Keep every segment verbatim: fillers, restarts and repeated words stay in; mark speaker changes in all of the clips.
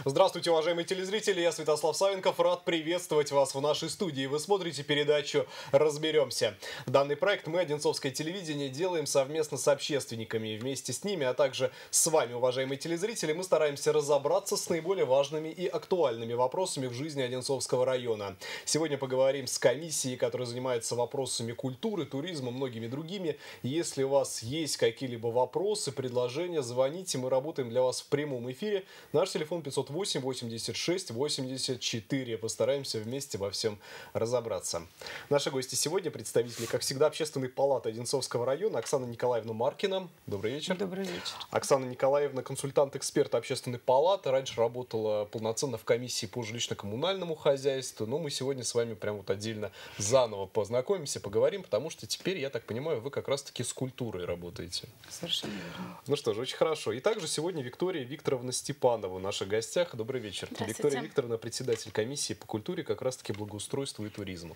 Speaker 1: Здравствуйте, уважаемые телезрители, я Святослав Савенков, рад приветствовать вас в нашей студии. Вы смотрите передачу «Разберемся». Данный проект мы, Одинцовское телевидение, делаем совместно с общественниками. И вместе с ними, а также с вами, уважаемые телезрители, мы стараемся разобраться с наиболее важными и актуальными вопросами в жизни Одинцовского района. Сегодня поговорим с комиссией, которая занимается вопросами культуры, туризма, многими другими. Если у вас есть какие-либо вопросы, предложения, звоните, мы работаем для вас в прямом эфире. Наш телефон пятьсот восемь восемьдесят шесть восемьдесят четыре. Постараемся вместе во всем разобраться. Наши гости сегодня представители, как всегда, Общественной палаты Одинцовского района Оксана Николаевна Маркина. Добрый вечер.
Speaker 2: Добрый вечер.
Speaker 1: Оксана Николаевна, консультант-эксперт Общественной палаты. Раньше работала полноценно в комиссии по жилищно-коммунальному хозяйству. Но мы сегодня с вами прям вот отдельно заново познакомимся, поговорим, потому что теперь, я так понимаю, вы как раз-таки с культурой работаете.
Speaker 2: Совершенно верно.
Speaker 1: Ну что ж, очень хорошо. И также сегодня Виктория Викторовна Степанова в наших гостях. Добрый вечер. Виктория Викторовна, председатель комиссии по культуре, как раз-таки благоустройству и туризму.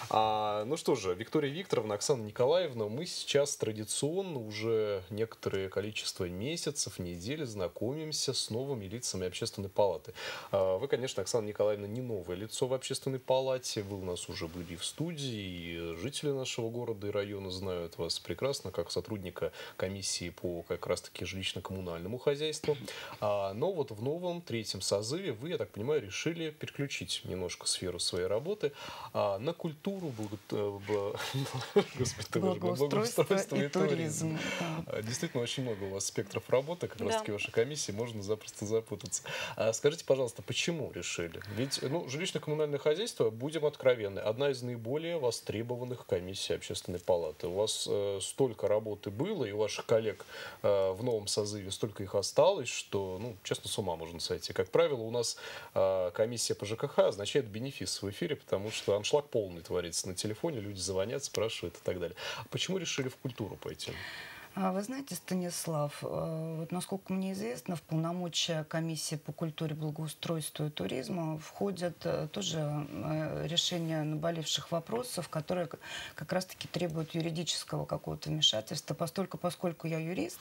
Speaker 1: А, ну что же, Виктория Викторовна, Оксана Николаевна, мы сейчас традиционно уже некоторое количество месяцев, недель знакомимся с новыми лицами Общественной палаты. А, вы, конечно, Оксана Николаевна, не новое лицо в Общественной палате. Вы у нас уже были в студии, и жители нашего города и района знают вас прекрасно, как сотрудника комиссии по как раз-таки жилищно-коммунальному хозяйству. А, но вот в новом третьем созыве вы, я так понимаю, решили переключить немножко сферу своей работы а, на культуру, благо... Господи,
Speaker 2: благоустройство, благоустройство и, и туризм. туризм.
Speaker 1: Да. Действительно, очень много у вас спектров работы, как да. раз-таки в вашей комиссии, можно запросто запутаться. А скажите, пожалуйста, почему решили? Ведь ну, жилищно-коммунальное хозяйство, будем откровенны, одна из наиболее востребованных комиссий Общественной палаты. У вас э, столько работы было, и у ваших коллег э, в новом созыве столько их осталось, что, ну, честно, с ума можно сойти. Как правило, у нас э, комиссия по ЖКХ означает бенефис в эфире, потому что аншлаг полный творится на телефоне, люди звонят, спрашивают и так далее. А почему решили в культуру пойти?
Speaker 2: Вы знаете, Станислав, вот насколько мне известно, в полномочия комиссии по культуре, благоустройству и туризму входят тоже решение наболевших вопросов, которые как раз-таки требуют юридического какого-то вмешательства. Постольку, поскольку я юрист,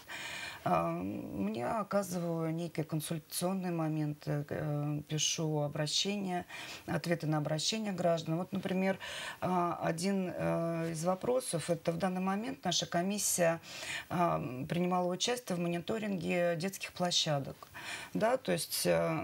Speaker 2: мне оказываю некие консультационные моменты, пишу обращения, ответы на обращения граждан. Вот, например, один из вопросов, это в данный момент наша комиссия принимала участие в мониторинге детских площадок. Да, то есть...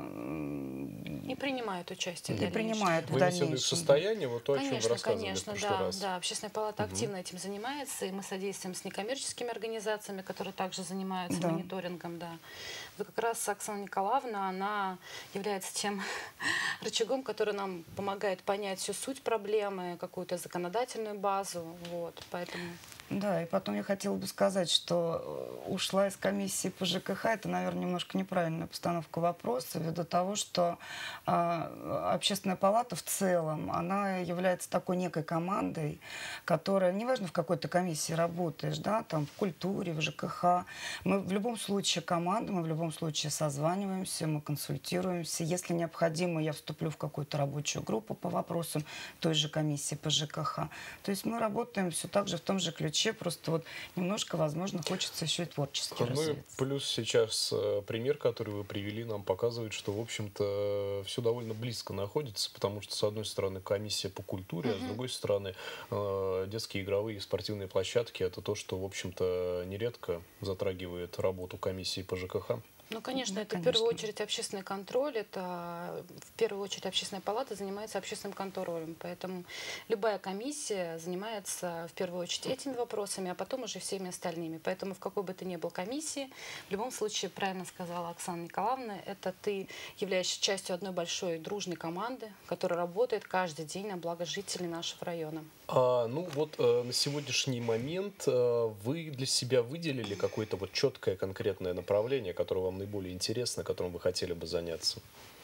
Speaker 3: Не принимают участие.
Speaker 2: Не принимают в
Speaker 1: дальнейшем. Вы состояние, вот то, о чем вы рассказывали
Speaker 3: конечно,
Speaker 1: в прошлый
Speaker 3: да,
Speaker 1: раз.
Speaker 3: да. Общественная палата угу. активно этим занимается, и мы содействуем с некоммерческими организациями, которые также занимаются да. мониторингом. Да. Вот как раз Оксана Николаевна, она является тем рычагом, который нам помогает понять всю суть проблемы, какую-то законодательную базу. Вот, поэтому...
Speaker 2: Да, и потом я хотела бы сказать, что ушла из комиссии по ЖКХ, это, наверное, немножко неправильная постановка вопроса, ввиду того, что э, Общественная палата в целом, она является такой некой командой, которая, неважно, в какой ты комиссии работаешь, да, там, в культуре, в ЖКХ, мы в любом случае команда, мы в любом случае созваниваемся, мы консультируемся. Если необходимо, я вступлю в какую-то рабочую группу по вопросам той же комиссии по ЖКХ. То есть мы работаем все так же в том же ключе. Просто вот немножко, возможно, хочется еще и творчески
Speaker 1: ну,
Speaker 2: развиваться.
Speaker 1: Плюс сейчас э, пример, который вы привели, нам показывает, что, в общем-то, все довольно близко находится, потому что, с одной стороны, комиссия по культуре, uh-huh. а с другой стороны, э, детские игровые и спортивные площадки — это то, что, в общем-то, нередко затрагивает работу комиссии по ЖКХ.
Speaker 3: Ну, конечно,
Speaker 2: да,
Speaker 3: это
Speaker 2: конечно.
Speaker 3: в первую очередь общественный контроль, это в первую очередь Общественная палата занимается общественным контролем, поэтому любая комиссия занимается в первую очередь этими вопросами, а потом уже всеми остальными. Поэтому в какой бы ты ни был комиссии, в любом случае, правильно сказала Оксана Николаевна, это ты являешься частью одной большой дружной команды, которая работает каждый день на благо жителей нашего района.
Speaker 1: А, ну вот э, на сегодняшний момент э, вы для себя выделили какое-то вот четкое конкретное направление, которое вам наиболее интересно, которым вы хотели бы заняться?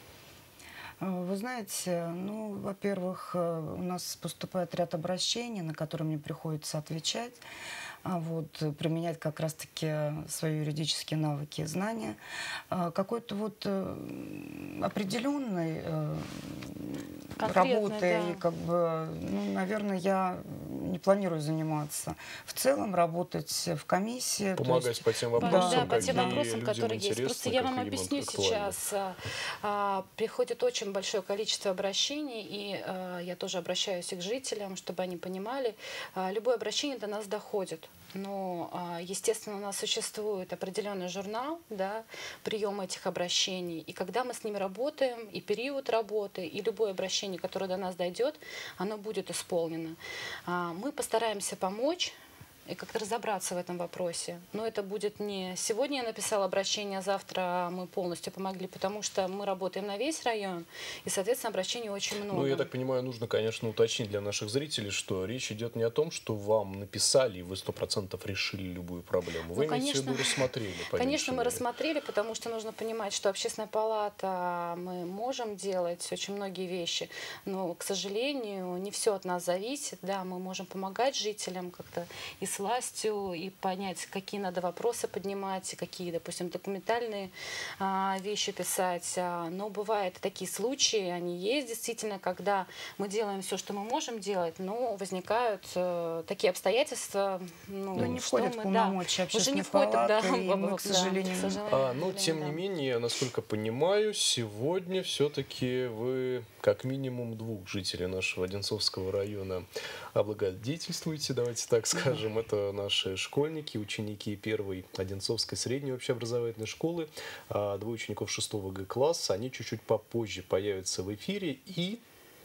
Speaker 2: Вы знаете, ну, во-первых, у нас поступает ряд обращений, на которые мне приходится отвечать. а вот, применять как раз-таки свои юридические навыки и знания. Какой-то вот определенной работой,
Speaker 3: да.
Speaker 2: и как бы, ну, наверное, я не планирую заниматься. В целом работать в комиссии.
Speaker 1: Помогать
Speaker 2: есть,
Speaker 1: по тем вопросам,
Speaker 3: да, по тем
Speaker 1: какие
Speaker 3: вопросам,
Speaker 1: людям
Speaker 3: которые есть. Просто я вам объясню сейчас. А, приходит очень большое количество обращений, и а, я тоже обращаюсь и к жителям, чтобы они понимали. А, любое обращение до нас доходит. Но, естественно, у нас существует определенный журнал, да, приема этих обращений. И когда мы с ними работаем, и период работы, и любое обращение, которое до нас дойдет, оно будет исполнено. Мы постараемся помочь и как-то разобраться в этом вопросе. Но это будет не сегодня я написала обращение, а завтра мы полностью помогли, потому что мы работаем на весь район, и, соответственно, обращений очень много.
Speaker 1: Ну, я так понимаю, нужно, конечно, уточнить для наших зрителей, что речь идет не о том, что вам написали, и вы сто процентов решили любую проблему. Вы, ну, имеете в виду, рассмотрели.
Speaker 3: Конечно, мы рассмотрели, потому что нужно понимать, что общественная палата, мы можем делать очень многие вещи, но, к сожалению, не все от нас зависит. Да, мы можем помогать жителям как-то и с властью, и понять, какие надо вопросы поднимать, какие, допустим, документальные а, вещи писать. А, но бывают такие случаи, они есть действительно, когда мы делаем все, что мы можем делать, но возникают э, такие обстоятельства, ну,
Speaker 2: ну, не
Speaker 3: что
Speaker 2: входят
Speaker 3: мы,
Speaker 2: в полномочия
Speaker 3: да, уже не
Speaker 2: общественной
Speaker 3: входит, да,
Speaker 2: палаты, и мы,
Speaker 3: да,
Speaker 2: к сожалению,
Speaker 3: к сожалению
Speaker 1: а, но,
Speaker 3: да.
Speaker 1: тем не менее, насколько понимаю, сегодня все-таки вы как минимум двух жителей нашего Одинцовского района облагодетельствуете, давайте так скажем. Это наши школьники, ученики первой Одинцовской средней общеобразовательной школы, двое учеников шестого Г-класса. Они чуть-чуть попозже появятся в эфире. И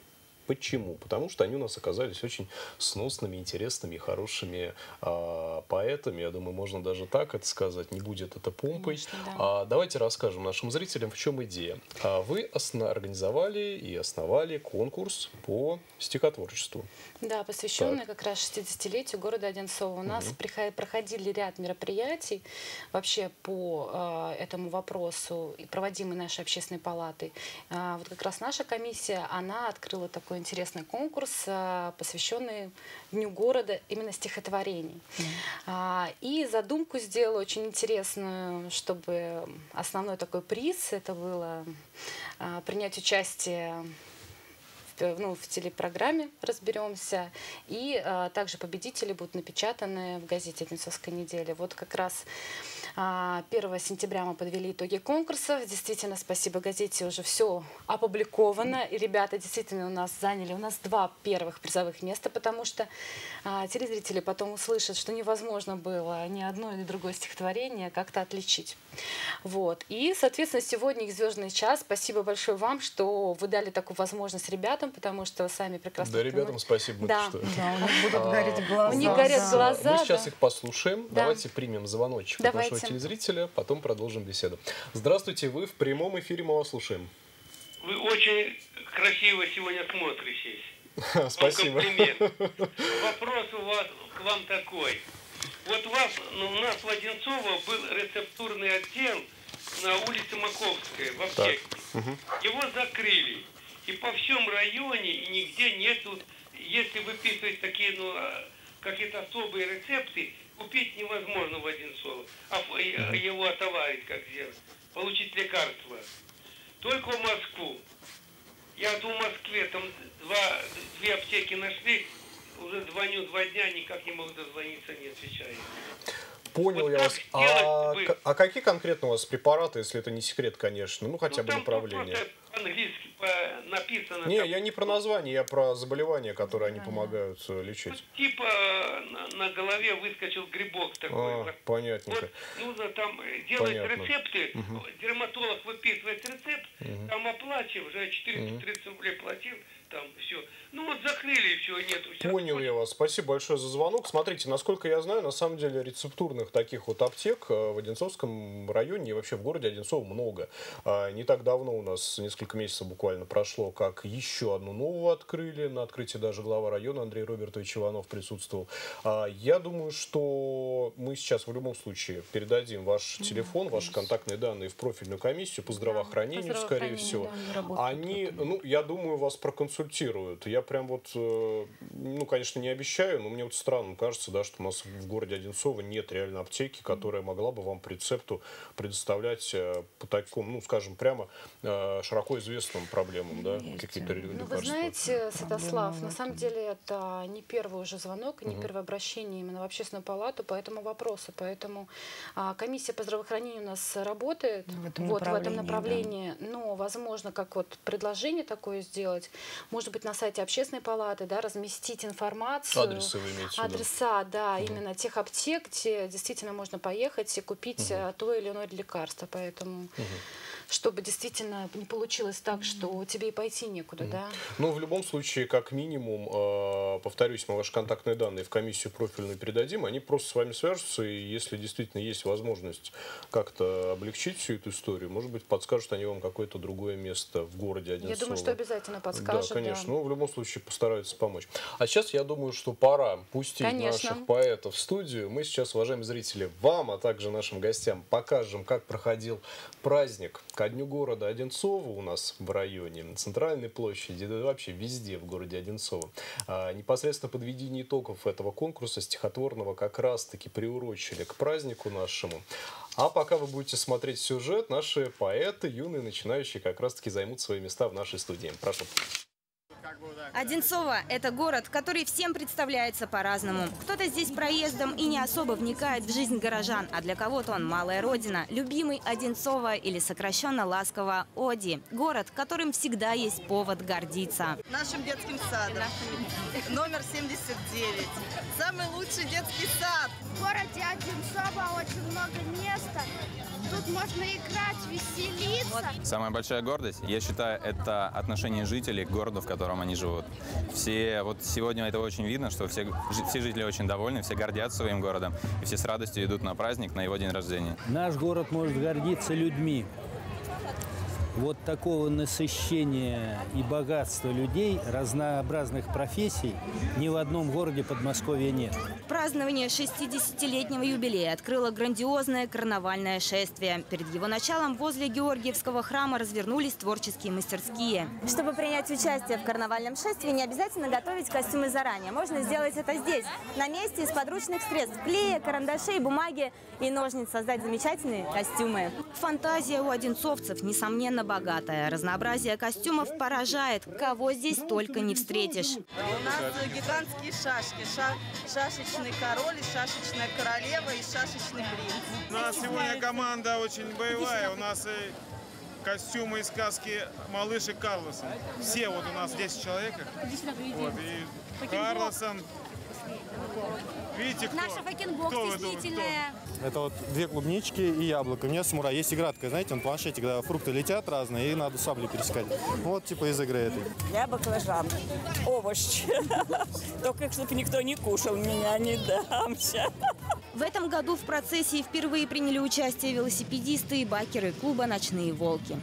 Speaker 1: почему? Потому что они у нас оказались очень сносными, интересными и хорошими а, поэтами. Я думаю, можно даже так это сказать, не будет это помпой.
Speaker 3: Конечно, да.
Speaker 1: а, давайте расскажем нашим зрителям, в чем идея. А, вы основ... организовали и основали конкурс по стихотворчеству.
Speaker 3: Да, посвященный
Speaker 1: так.
Speaker 3: как раз шестидесятилетию города Одинцова. У нас угу. приход... проходили ряд мероприятий вообще по э, этому вопросу, проводимые нашей общественной палатой. А, вот как раз наша комиссия, она открыла такой интересный конкурс, а, посвященный Дню города именно стихотворений. Mm. А, и задумку сделала очень интересную, чтобы основной такой приз это было а, принять участие в, ну, в телепрограмме «Разберемся». И а, также победители будут напечатаны в газете «Одинцовская неделя». Вот как раз первого сентября мы подвели итоги конкурсов. Действительно, спасибо газете, уже все опубликовано. И ребята действительно у нас заняли, у нас два первых призовых места, потому что а, телезрители потом услышат, что невозможно было ни одно или другое стихотворение как-то отличить. Вот. И, соответственно, сегодня их звездный час. Спасибо большое вам, что вы дали такую возможность ребятам, потому что вы сами прекрасно
Speaker 1: Да, ребятам понимаете. Спасибо.
Speaker 3: Да.
Speaker 1: Что...
Speaker 2: да, у них будут гореть глаза.
Speaker 3: У них горят глаза.
Speaker 1: Мы сейчас
Speaker 3: да.
Speaker 1: их послушаем.
Speaker 3: Да.
Speaker 1: Давайте примем звоночек от
Speaker 3: Давайте.
Speaker 1: нашего телезрителя, потом продолжим беседу. Здравствуйте, вы в прямом эфире, мы вас слушаем.
Speaker 4: Вы очень красиво сегодня смотритесь.
Speaker 1: Спасибо.
Speaker 4: Вопрос у вас к вам такой. Вот у вас, ну, у нас в Одинцово был рецептурный отдел на улице Маковской, в аптеке.
Speaker 1: Угу.
Speaker 4: Его закрыли. И по всем районе, и нигде нету, если выписывать такие, ну, какие-то особые рецепты, купить невозможно в Одинцово. А его отоварить, как сделать, получить лекарства. Только в Москву. Я вот в Москве, там два, две аптеки нашли, уже звоню два дня, никак не могу дозвониться, не отвечаю.
Speaker 1: Понял
Speaker 4: вот
Speaker 1: я вас. А,
Speaker 4: вы...
Speaker 1: а какие конкретно у вас препараты, если это не секрет, конечно? Ну, хотя
Speaker 4: ну,
Speaker 1: бы направление.
Speaker 4: По-английски написано.
Speaker 1: Не,
Speaker 4: там...
Speaker 1: я не про название, я про заболевания, которые они помогают лечить.
Speaker 4: Ну, типа на, на голове выскочил грибок такой.
Speaker 1: А, понятненько.
Speaker 4: Вот нужно там делать
Speaker 1: Понятно.
Speaker 4: рецепты,
Speaker 1: угу.
Speaker 4: дерматолог выписывает рецепт, угу. там оплачиваем, уже четыреста тридцать
Speaker 1: угу.
Speaker 4: рублей платил, там все. Ну вот закрыли и все, нету.
Speaker 1: Понял я вас. Спасибо большое за звонок. Смотрите, насколько я знаю, на самом деле рецептурных таких вот аптек в Одинцовском районе и вообще в городе Одинцово много. Не так давно у нас, несколько месяцев буквально буквально прошло, как еще одну новую открыли. На открытии даже глава района Андрей Робертович Иванов присутствовал. Я думаю, что мы сейчас в любом случае передадим ваш телефон, ваши контактные данные в профильную комиссию по здравоохранению, да, скорее всего. Да, они, ну, я думаю, вас проконсультируют. Я прям вот, ну, конечно, не обещаю, но мне вот странно кажется, да, что у нас в городе Одинцово нет реально аптеки, которая могла бы вам по рецепту предоставлять по такому, ну, скажем, прямо широко известным проблемам, да, какие-то лекарства.
Speaker 3: Ну, вы знаете, Святослав, на самом деле это не первый уже звонок, не угу. первое обращение именно в общественную палату по этому вопросу. Поэтому а, комиссия по здравоохранению у нас работает в этом вот, направлении, в этом направлении. Да. Но, возможно, как вот предложение такое сделать, может быть, на сайте общественной палаты, да, разместить информацию.
Speaker 1: Адресы вы имеете в виду?
Speaker 3: Адреса, да, угу. именно тех аптек, где действительно можно поехать и купить угу. то или иное лекарство. Поэтому... Угу. чтобы действительно не получилось так, что тебе и пойти некуда, mm. да?
Speaker 1: Ну, в любом случае, как минимум, э, повторюсь, мы ваши контактные данные в комиссию профильную передадим, они просто с вами свяжутся, и если действительно есть возможность как-то облегчить всю эту историю, может быть, подскажут они вам какое-то другое место в городе Одинцово.
Speaker 3: Я думаю, что обязательно подскажут.
Speaker 1: Да, конечно.
Speaker 3: Да.
Speaker 1: Ну, в любом случае, постараются помочь. А сейчас, я думаю, что пора пустить конечно. наших поэтов в студию. Мы сейчас, уважаемые зрители, вам, а также нашим гостям покажем, как проходил праздник ко дню города Одинцово у нас в районе, на центральной площади, да вообще везде в городе Одинцово. А, непосредственно подведение итогов этого конкурса стихотворного как раз-таки приурочили к празднику нашему. А пока вы будете смотреть сюжет, наши поэты, юные начинающие, как раз-таки займут свои места в нашей студии. Прошу.
Speaker 5: Одинцово – это город, который всем представляется по-разному. Кто-то здесь проездом и не особо вникает в жизнь горожан, а для кого-то он малая родина, любимый Одинцово или сокращенно ласково Оди. Город, которым всегда есть повод гордиться.
Speaker 6: Нашим детским садом. Номер семьдесят девять. Самый лучший детский сад.
Speaker 7: В городе Одинцово очень много места. Тут можно играть, веселиться.
Speaker 8: Самая большая гордость, я считаю, это отношение жителей к городу, в котором они живут. Все, вот сегодня это очень видно, что все, все жители очень довольны, все гордятся своим городом, и все с радостью идут на праздник, на его день рождения.
Speaker 9: Наш город может гордиться людьми. Вот такого насыщения и богатства людей, разнообразных профессий ни в одном городе Подмосковья нет.
Speaker 5: Празднование шестидесятилетнего юбилея открыло грандиозное карнавальное шествие. Перед его началом возле Георгиевского храма развернулись творческие мастерские.
Speaker 10: Чтобы принять участие в карнавальном шествии, не обязательно готовить костюмы заранее. Можно сделать это здесь, на месте, из подручных средств: клея, карандашей, бумаги и ножниц. Создать замечательные костюмы.
Speaker 5: Фантазия у одинцовцев, несомненно, богатая. Разнообразие костюмов поражает. Кого здесь только не встретишь.
Speaker 6: У нас гигантские шашки. Ша шашечный король, и шашечная королева, и шашечный принц.
Speaker 11: У нас сегодня команда очень боевая. У нас и костюмы из сказки «Малыш и Карлсон». Все вот у нас десять человек. Вот, и Карлсон. Видите, кто?
Speaker 10: Наша фэкинг-бокс действительная.
Speaker 12: Это вот две клубнички и яблоко. У меня самурай. Есть игра такая, знаете, на планшете, когда фрукты летят разные, и надо саблю пересекать. Вот типа из игры этой.
Speaker 13: Я баклажан. Овощ. Только чтобы никто не кушал меня, не дамся.
Speaker 5: В этом году в процессии впервые приняли участие велосипедисты и байкеры клуба «Ночные волки».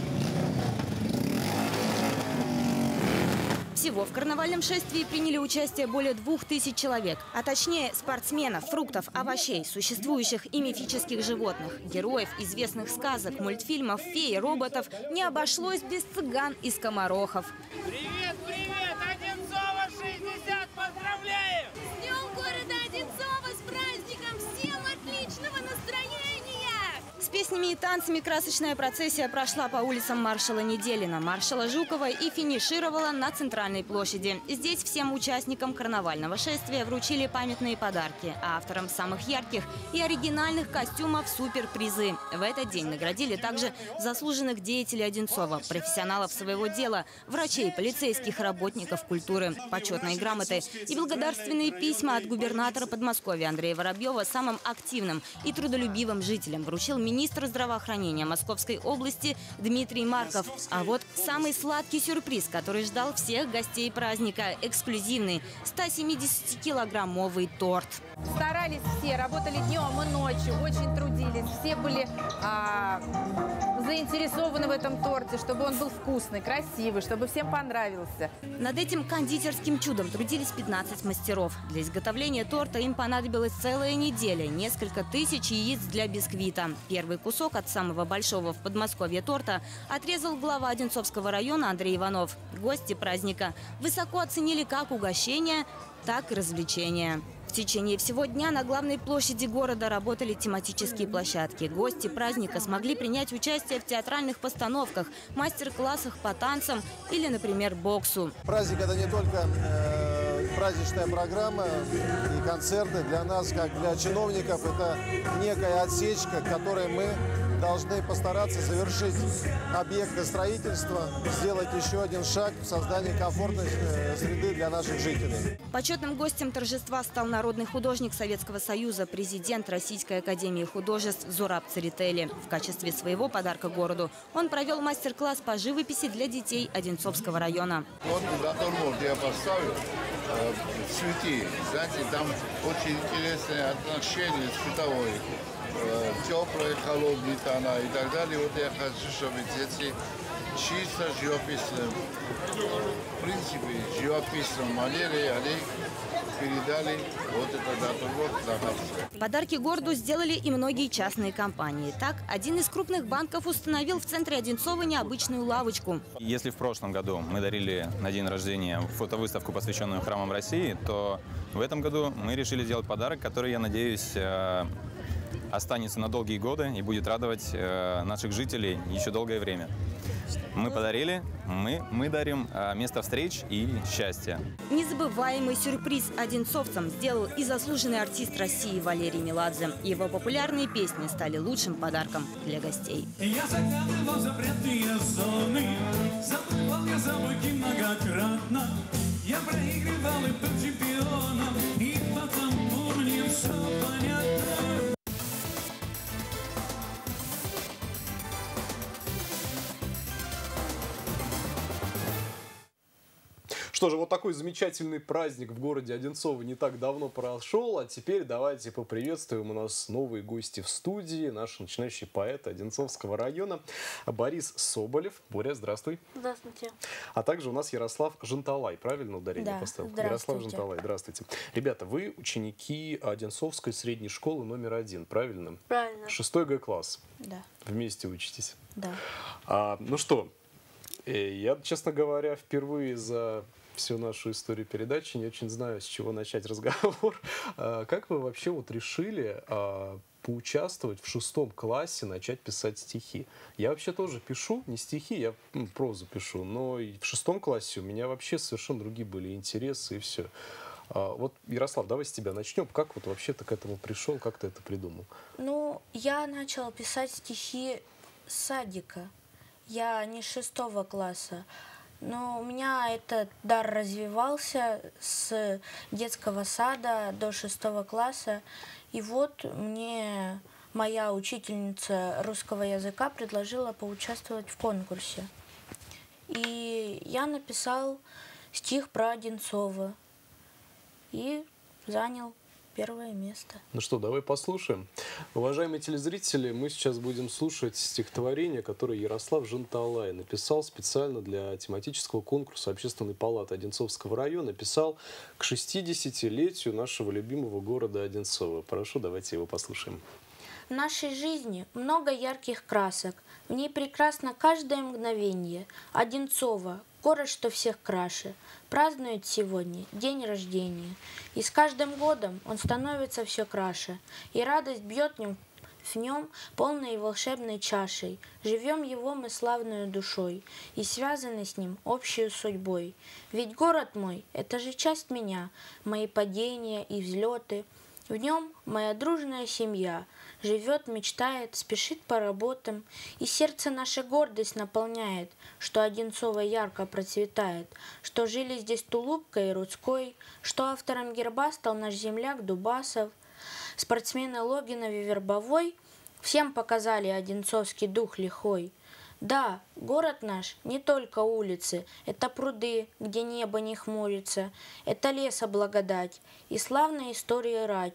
Speaker 5: Всего в карнавальном шествии приняли участие более двух тысяч человек, а точнее спортсменов, фруктов, овощей, существующих и мифических животных, героев известных сказок, мультфильмов, фей, роботов. Не обошлось без цыган и скоморохов.
Speaker 14: Привет, привет! Одинцово шестьдесят! Поздравляем!
Speaker 15: С днем города Одинцово! С праздником! Всем отличного настроения!
Speaker 5: С песнями и танцами красочная процессия прошла по улицам маршала Неделина, маршала Жукова и финишировала на центральной площади. Здесь всем участникам карнавального шествия вручили памятные подарки, а авторам самых ярких и оригинальных костюмов суперпризы. В этот день наградили также заслуженных деятелей Одинцова, профессионалов своего дела, врачей, полицейских, работников культуры, почетные грамоты и благодарственные письма от губернатора Подмосковья Андрея Воробьева самым активным и трудолюбивым жителям вручил министр здравоохранения Московской области Дмитрий Марков. А вот самый сладкий сюрприз, который ждал всех гостей праздника – эксклюзивный стосемидесятикилограммовый торт.
Speaker 16: Старались все, работали днем и ночью, очень трудились. Все были а, заинтересованы в этом торте, чтобы он был вкусный, красивый, чтобы всем понравился.
Speaker 5: Над этим кондитерским чудом трудились пятнадцать мастеров. Для изготовления торта им понадобилась целая неделя, несколько тысяч яиц для бисквита. Первый кусок от самого большого в Подмосковье торта отрезал глава Одинцовского района Андрей Иванов. Гости праздника высоко оценили как угощение, так и развлечения. В течение всего дня на главной площади города работали тематические площадки. Гости праздника смогли принять участие в театральных постановках, мастер-классах по танцам или, например, боксу.
Speaker 17: Праздник – это не только э, праздничная программа и концерты. Для нас, как для чиновников, это некая отсечка, которой мы должны постараться завершить объекты строительства, сделать еще один шаг в создании комфортной среды для наших жителей.
Speaker 5: Почетным гостем торжества стал народный художник Советского Союза, президент Российской академии художеств Зураб Церетели. В качестве своего подарка городу он провел мастер-класс по живописи для детей Одинцовского района.
Speaker 18: Вот натюрморт я поставил, э, цветы. Знаете, там очень интересное отношение цветовое. Теплые, холодные тона и так далее. Вот я хочу, чтобы дети чисто живописным, в принципе, живописном манере они передали вот этот натюрморт на нас.
Speaker 5: Подарки городу сделали и многие частные компании. Так, один из крупных банков установил в центре Одинцова необычную лавочку.
Speaker 8: Если в прошлом году мы дарили на день рождения фотовыставку, посвященную храмам России, то в этом году мы решили сделать подарок, который, я надеюсь, останется на долгие годы и будет радовать э, наших жителей еще долгое время. Мы подарили, мы, мы дарим э, место встреч и счастья.
Speaker 5: Незабываемый сюрприз одинцовцам сделал и заслуженный артист России Валерий Меладзе. Его популярные песни стали лучшим подарком для гостей.
Speaker 19: Я заглядывал в запретные зоны, забывал я забойки многократно. Я проигрывал и был чемпионом, и потому мне все понятно.
Speaker 1: Что же, вот такой замечательный праздник в городе Одинцово не так давно прошел, а теперь давайте поприветствуем, у нас новые гости в студии, наш начинающий поэт Одинцовского района Борис Соболев. Боря, здравствуй.
Speaker 20: Здравствуйте.
Speaker 1: А также у нас Ярослав Женталай, правильно ударение
Speaker 20: да,
Speaker 1: поставил?
Speaker 20: Ярослав
Speaker 1: Женталай, здравствуйте. Ребята, вы ученики Одинцовской средней школы номер один, правильно?
Speaker 20: Правильно.
Speaker 1: Шестой Г-класс.
Speaker 20: Да.
Speaker 1: Вместе учитесь.
Speaker 20: Да.
Speaker 1: А, ну что, я, честно говоря, впервые за всю нашу историю передачи не очень знаю, с чего начать разговор. Как вы вообще вот решили поучаствовать в шестом классе, начать писать стихи? Я вообще тоже пишу, не стихи, я ну, прозу пишу, но и в шестом классе у меня вообще совершенно другие были интересы и все. Вот, Ярослав, давай с тебя начнем. Как вот вообще ты к этому пришел, как ты это придумал?
Speaker 20: Ну, я начала писать стихи с садика. Я не с шестого класса. Но у меня этот дар развивался с детского сада до шестого класса. И вот мне моя учительница русского языка предложила поучаствовать в конкурсе. И я написал стих про Одинцово и занял первое место.
Speaker 1: Ну что, давай послушаем. Уважаемые телезрители, мы сейчас будем слушать стихотворение, которое Ярослав Женталай написал специально для тематического конкурса Общественной палаты Одинцовского района. Писал к шестидесятилетию нашего любимого города Одинцова. Прошу, давайте его послушаем.
Speaker 20: В нашей жизни много ярких красок. В ней прекрасно каждое мгновение. Одинцово, город, что всех краше, празднует сегодня день рождения. И с каждым годом он становится все краше, и радость бьет в нем, в нем полной и волшебной чашей. Живем его мы славную душой, и связаны с ним общей судьбой. Ведь город мой — это же часть меня, мои падения и взлеты. В нем моя дружная семья живет, мечтает, спешит по работам, и сердце наше гордость наполняет, что Одинцово ярко процветает, что жили здесь Тулупка и Рудской, что автором герба стал наш земляк Дубасов. Спортсмены Логинов и Вербовой всем показали одинцовский дух лихой. Да, город наш не только улицы, это пруды, где небо не хмурится, это леса благодать и славная история рать.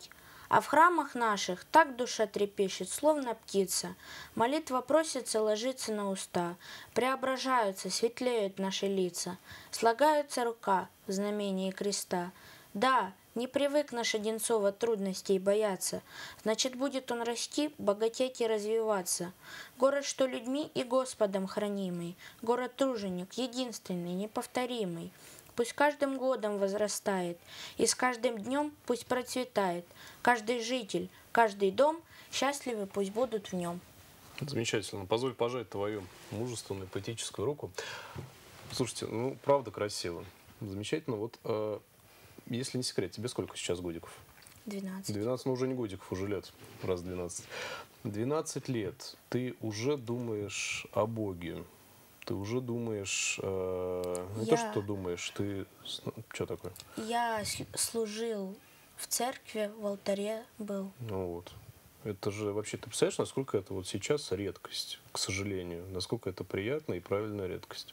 Speaker 20: А в храмах наших так душа трепещет, словно птица. Молитва просится ложиться на уста. Преображаются, светлеют наши лица. Слагаются рука в знамении креста. Да, не привык наш Одинцово трудностей бояться. Значит, будет он расти, богатеть и развиваться. Город, что людьми и Господом хранимый. Город-труженик, единственный, неповторимый. Пусть каждым годом возрастает, и с каждым днем пусть процветает. Каждый житель, каждый дом, счастливы пусть будут в нем.
Speaker 1: Замечательно. Позволь пожать твою мужественную поэтическую руку. Слушайте, ну, правда красиво. Замечательно. Вот, э, если не секрет, тебе сколько сейчас годиков?
Speaker 20: двенадцать.
Speaker 1: двенадцать, ну уже не годиков, уже лет. Раз двенадцать. двенадцать лет. Ты уже думаешь о Боге. Ты уже думаешь, э, не
Speaker 20: Я...
Speaker 1: то, что думаешь, ты... Что такое?
Speaker 20: Я служил в церкви, в алтаре был.
Speaker 1: Ну вот. Это же вообще, ты представляешь, насколько это вот сейчас редкость, к сожалению, насколько это приятная и правильная редкость.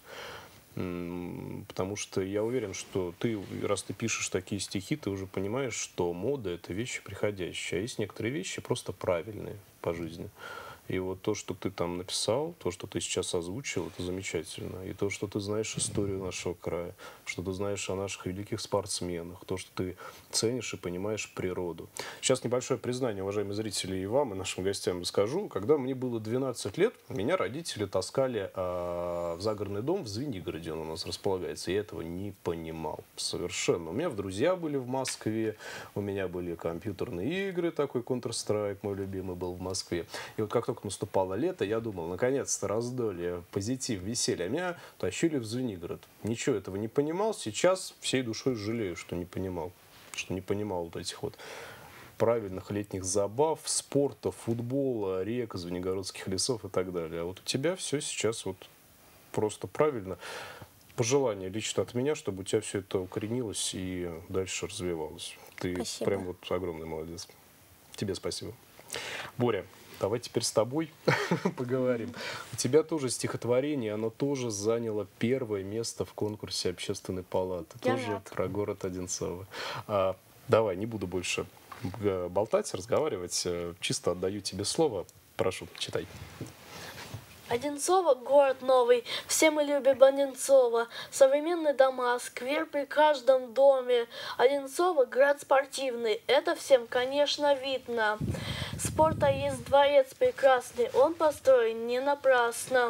Speaker 1: Потому что я уверен, что ты, раз ты пишешь такие стихи, ты уже понимаешь, что мода — это вещи приходящие, а есть некоторые вещи просто правильные по жизни. И вот то, что ты там написал, то, что ты сейчас озвучил, это замечательно. И то, что ты знаешь историю нашего края, что ты знаешь о наших великих спортсменах, то, что ты ценишь и понимаешь природу. Сейчас небольшое признание, уважаемые зрители, и вам, и нашим гостям скажу. Когда мне было двенадцать лет, меня родители таскали э, в загородный дом в Звенигороде, он у нас располагается. Я этого не понимал совершенно. У меня друзья были в Москве, у меня были компьютерные игры, такой Counter-Strike, мой любимый был в Москве. И вот как только наступало лето, я думал, наконец-то раздолье, позитив, веселье. А меня тащили в Звенигород. Ничего этого не понимал. Сейчас всей душой жалею, что не понимал. Что не понимал вот этих вот правильных летних забав, спорта, футбола, рек, звенигородских лесов и так далее. А вот у тебя все сейчас вот просто правильно. Пожелание лично от меня, чтобы у тебя все это укоренилось и дальше развивалось. Ты
Speaker 20: Спасибо.
Speaker 1: Прям вот огромный молодец. Тебе спасибо. Боря, давай теперь с тобой поговорим. У тебя тоже стихотворение, оно тоже заняло первое место в конкурсе Общественной палаты.
Speaker 20: Я
Speaker 1: тоже
Speaker 20: рад.
Speaker 1: про город Одинцово. А, давай, не буду больше болтать, разговаривать. Чисто отдаю тебе слово. Прошу, читай.
Speaker 21: Одинцово — город новый, все мы любим Одинцово. Современные дома, сквер при каждом доме. Одинцово — город спортивный, это всем, конечно, видно. Спорта есть дворец прекрасный, он построен не напрасно.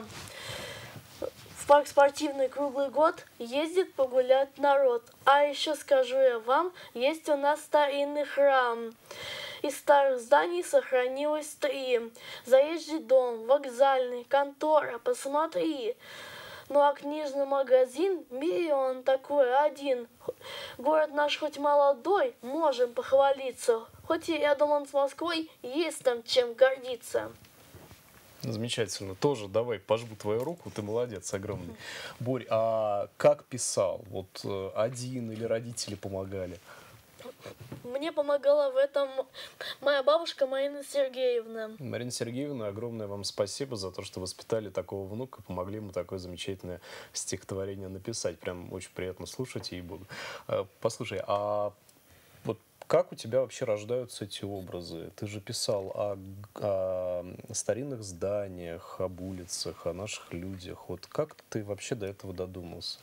Speaker 21: В парк спортивный круглый год ездит погулять народ. А еще скажу я вам, есть у нас старинный храм. Из старых зданий сохранилось три. Заезжий дом, вокзальный, контора, посмотри. Ну а книжный магазин, миллион такой один. Город наш хоть молодой, можем похвалиться. Хоть и рядом он с Москвой, есть там чем гордиться.
Speaker 1: Замечательно. Тоже давай пожму твою руку, ты молодец огромный. Борь, а как писал? Вот один или родители помогали?
Speaker 21: Мне помогала в этом моя бабушка Марина Сергеевна.
Speaker 1: Марина Сергеевна, огромное вам спасибо за то, что воспитали такого внука, помогли ему такое замечательное стихотворение написать. Прям очень приятно слушать, ей-богу. Послушай, а вот как у тебя вообще рождаются эти образы? Ты же писал о, о старинных зданиях, об улицах, о наших людях. Вот как ты вообще до этого додумался?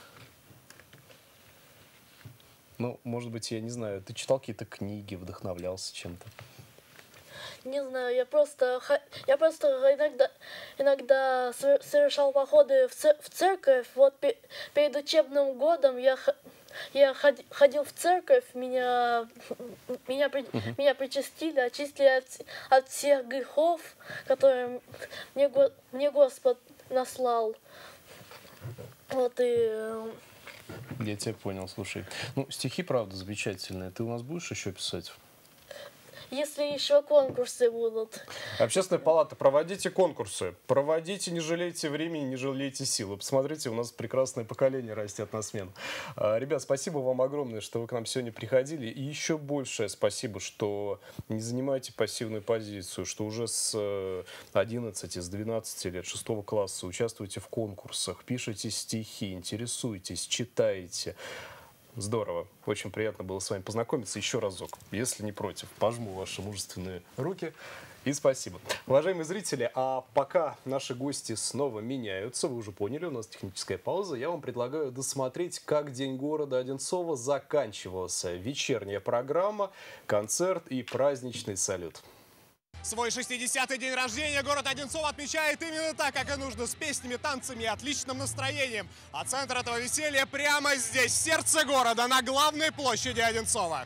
Speaker 1: Ну, может быть, я не знаю, ты читал какие-то книги, вдохновлялся чем-то?
Speaker 21: Не знаю, я просто, я просто иногда, иногда совершал походы в, цер, в церковь. Вот пе, перед учебным годом я, я ходил в церковь, меня, меня, uh-huh. меня причастили, очистили от, от всех грехов, которые мне, мне Господь наслал. Вот и...
Speaker 1: Я тебя понял, слушай. Ну, стихи, правда, замечательные. Ты у нас будешь еще писать?
Speaker 21: Если еще конкурсы будут.
Speaker 1: Общественная палата, проводите конкурсы. Проводите, не жалейте времени, не жалейте сил. Посмотрите, у нас прекрасное поколение растет на смену. Ребят, спасибо вам огромное, что вы к нам сегодня приходили. И еще большее спасибо, что не занимаете пассивную позицию, что уже с одиннадцати, с двенадцати лет, шестого класса участвуете в конкурсах, пишете стихи, интересуетесь, читаете. Здорово. Очень приятно было с вами познакомиться еще разок. Если не против, пожму ваши мужественные руки. И спасибо. Уважаемые зрители, а пока наши гости снова меняются, вы уже поняли, у нас техническая пауза, я вам предлагаю досмотреть, как День города Одинцова заканчивался. Вечерняя программа, концерт и праздничный салют.
Speaker 2: Свой шестидесятый день рождения город Одинцово отмечает именно так, как и нужно, с песнями, танцами и отличным настроением. А центр этого веселья прямо здесь, в сердце города, на главной площади Одинцова.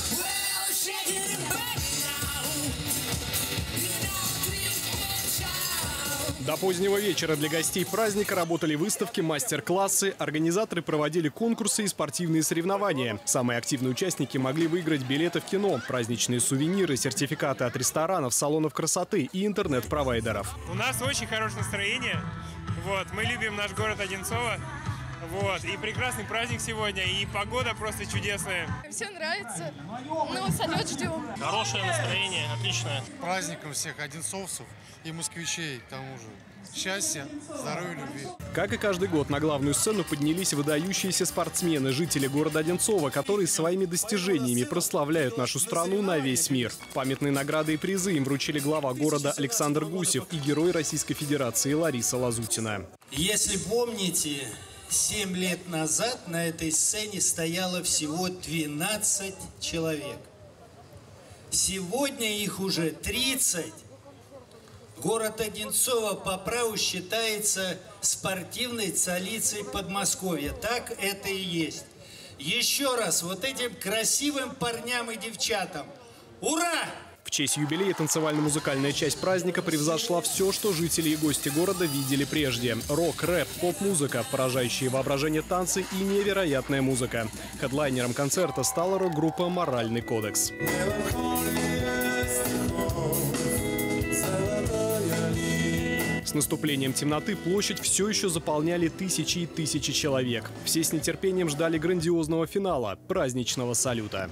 Speaker 2: До позднего вечера для гостей праздника работали выставки, мастер-классы, организаторы проводили конкурсы и спортивные соревнования. Самые активные участники могли выиграть билеты в кино, праздничные сувениры, сертификаты от ресторанов, салонов красоты и интернет-провайдеров.
Speaker 22: У нас очень хорошее настроение. Вот, мы любим наш город Одинцово. Вот, и прекрасный праздник сегодня, и погода просто чудесная.
Speaker 23: Все нравится. Ну, салют ждем.
Speaker 22: Хорошее настроение, отличное.
Speaker 24: Праздником всех одинцовцев и москвичей, к тому же. Счастья, здоровья, любви.
Speaker 2: Как и каждый год, на главную сцену поднялись выдающиеся спортсмены, жители города Одинцова, которые своими достижениями прославляют нашу страну на весь мир. Памятные награды и призы им вручили глава города Александр Гусев и герой Российской Федерации Лариса Лазутина.
Speaker 9: Если помните, семь лет назад на этой сцене стояло всего двенадцать человек. Сегодня их уже тридцать. Город Одинцово по праву считается спортивной столицей Подмосковья. Так это и есть. Еще раз вот этим красивым парням и девчатам. Ура!
Speaker 2: В честь юбилея танцевально-музыкальная часть праздника превзошла все, что жители и гости города видели прежде. Рок, рэп, поп-музыка, поражающие воображение танцы и невероятная музыка. Хедлайнером концерта стала рок-группа «Моральный кодекс». С наступлением темноты площадь все еще заполняли тысячи и тысячи человек. Все с нетерпением ждали грандиозного финала – праздничного салюта.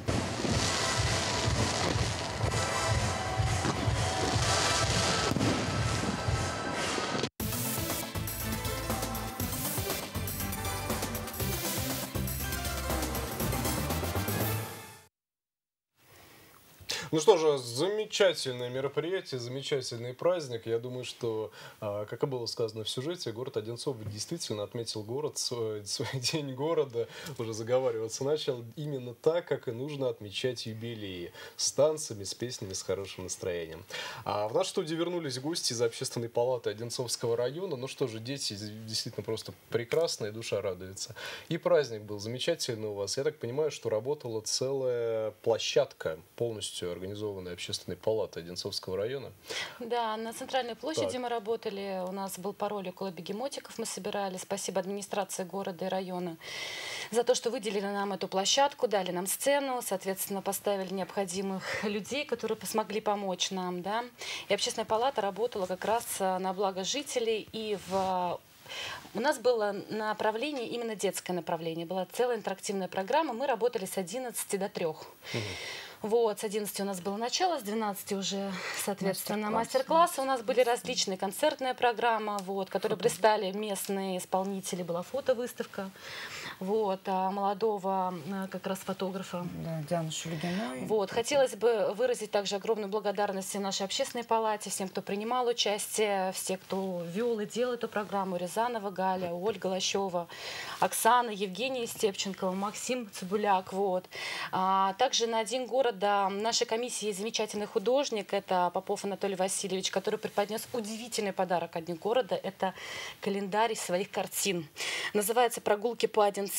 Speaker 1: Ну что же, замечательное мероприятие, замечательный праздник. Я думаю, что, как и было сказано в сюжете, город Одинцово действительно отметил город, свой, свой день города, уже заговариваться начал, именно так, как и нужно отмечать юбилеи. С танцами, с песнями, с хорошим настроением. А в нашу студию вернулись гости из Общественной палаты Одинцовского района. Ну что же, дети действительно просто прекрасные, душа радуется. И праздник был замечательный у вас. Я так понимаю, что работала целая площадка, полностью организованной Общественной палаты Одинцовского района.
Speaker 3: Да, на Центральной площади
Speaker 1: так.
Speaker 3: мы работали. У нас был пароль около бегемотиков, мы собирали. Спасибо администрации города и района за то, что выделили нам эту площадку, дали нам сцену, соответственно, поставили необходимых людей, которые смогли помочь нам. Да? И Общественная палата работала как раз на благо жителей. И в У нас было направление, именно детское направление. Была целая интерактивная программа. Мы работали с одиннадцати до трёх. Угу. Вот, с одиннадцати у нас было начало, с двенадцати уже, соответственно, мастер-классы. У нас были различные, концертная программа, вот, которые представили местные исполнители, была фотовыставка. Вот, а молодого как раз фотографа.
Speaker 25: Да, Дианы Шульгиной.
Speaker 3: Вот, хотелось бы выразить также огромную благодарность нашей общественной палате, всем, кто принимал участие, все, кто вел и делал эту программу: Рязанова Галя, Ольга Лощева, Оксана, Евгения Степченкова, Максим Цибуляк. Вот. А также на День города нашей комиссии есть замечательный художник, это Попов Анатолий Васильевич, который преподнес удивительный подарок от Дня города. Это календарь своих картин. Называется «Прогулки по Одинцово».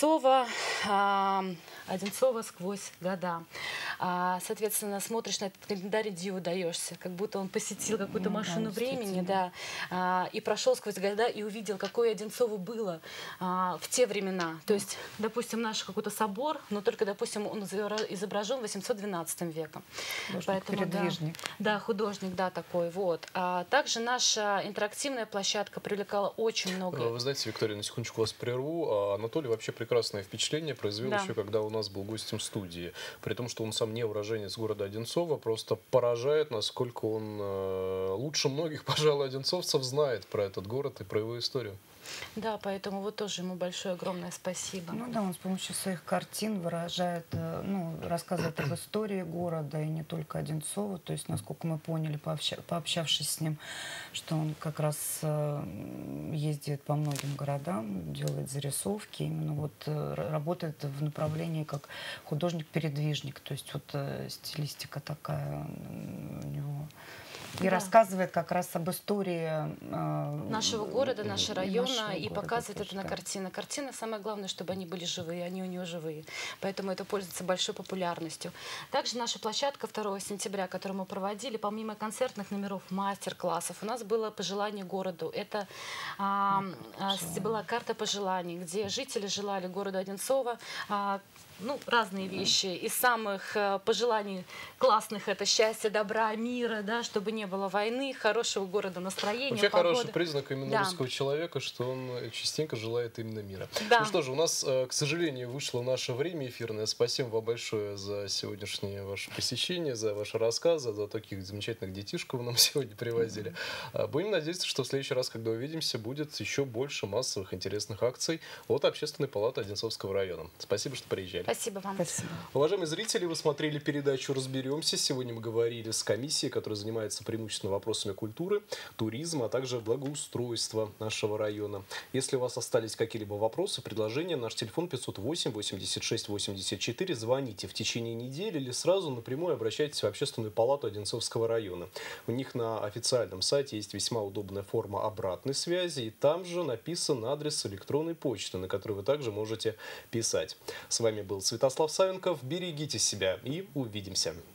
Speaker 3: Одинцово сквозь года. Соответственно, смотришь на этот календарь, диву даешься, как будто он посетил какую-то ну, машину да, времени, да, и прошел сквозь года и увидел, какое Одинцово было в те времена. То есть, допустим, наш какой-то собор, но только, допустим, он изображен восемьсот двенадцатым веком.
Speaker 25: Художник-передвижник.
Speaker 3: Да, да, художник, да, такой. Вот. А также наша интерактивная площадка привлекала очень много.
Speaker 1: Вы знаете, Виктория, на секундочку вас прерву. Анатолий вообще прекрасное впечатление произвел да. еще, когда у нас был гостем студии. При том, что он сам не уроженец города Одинцова, просто поражает, насколько он э, лучше многих, пожалуй, одинцовцев знает про этот город и про его историю.
Speaker 3: Да, поэтому вот тоже ему большое огромное спасибо.
Speaker 25: Ну да, он с помощью своих картин выражает, ну, рассказывает об истории города, и не только Одинцово. То есть, насколько мы поняли, пообща, пообщавшись с ним, что он как раз ездит по многим городам, делает зарисовки, именно вот работает в направлении как художник-передвижник. То есть вот стилистика такая у него. И да. рассказывает как раз об истории э,
Speaker 3: нашего города, нашего района,
Speaker 25: нашего
Speaker 3: и
Speaker 25: города
Speaker 3: показывает
Speaker 25: тоже,
Speaker 3: это на
Speaker 25: да.
Speaker 3: картинах. Картины, самое главное, чтобы они были живые, они у него живые. Поэтому это пользуется большой популярностью. Также наша площадка второго сентября, которую мы проводили, помимо концертных номеров, мастер-классов, у нас было пожелание городу. Это а, а, была карта пожеланий, где жители желали городу Одинцово а, ну, разные вещи. Из самых э, пожеланий классных это счастье, добра, мира, да, чтобы не было войны, хорошего города, настроения,
Speaker 1: Вообще
Speaker 3: погоды.
Speaker 1: Хороший признак именно
Speaker 3: да.
Speaker 1: русского человека, что он частенько желает именно мира.
Speaker 3: Да.
Speaker 1: Ну что же, у нас, к сожалению, вышло наше время эфирное. Спасибо вам большое за сегодняшнее ваше посещение, за ваши рассказы, за таких замечательных детишек вы нам сегодня привозили. Mm-hmm. Будем надеяться, что в следующий раз, когда увидимся, будет еще больше массовых интересных акций от Общественной палаты Одинцовского района. Спасибо, что приезжали.
Speaker 3: Спасибо вам.
Speaker 25: Спасибо.
Speaker 1: Уважаемые зрители, вы смотрели передачу «Разберемся». Сегодня мы говорили с комиссией, которая занимается преимущественно вопросами культуры, туризма, а также благоустройства нашего района. Если у вас остались какие-либо вопросы, предложения, наш телефон пятьсот восемь восемьдесят шесть восемьдесят четыре. Звоните в течение недели или сразу напрямую обращайтесь в Общественную палату Одинцовского района. У них на официальном сайте есть весьма удобная форма обратной связи, и там же написан адрес электронной почты, на который вы также можете писать. С вами был Святослав Савенков. Берегите себя и увидимся.